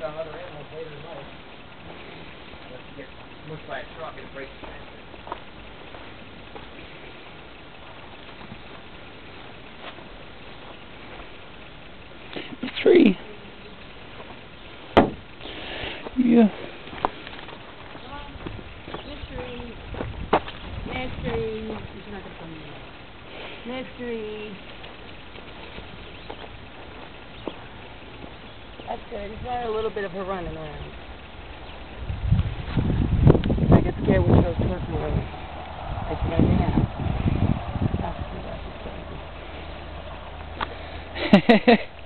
on other animals later in life. Unless you get mushed by a truck and it breaks the transmission. Tree. Yeah. Mystery. That's good. He's got a little bit of her running around. I get scared when she goes towards me. I said, I am. That's crazy.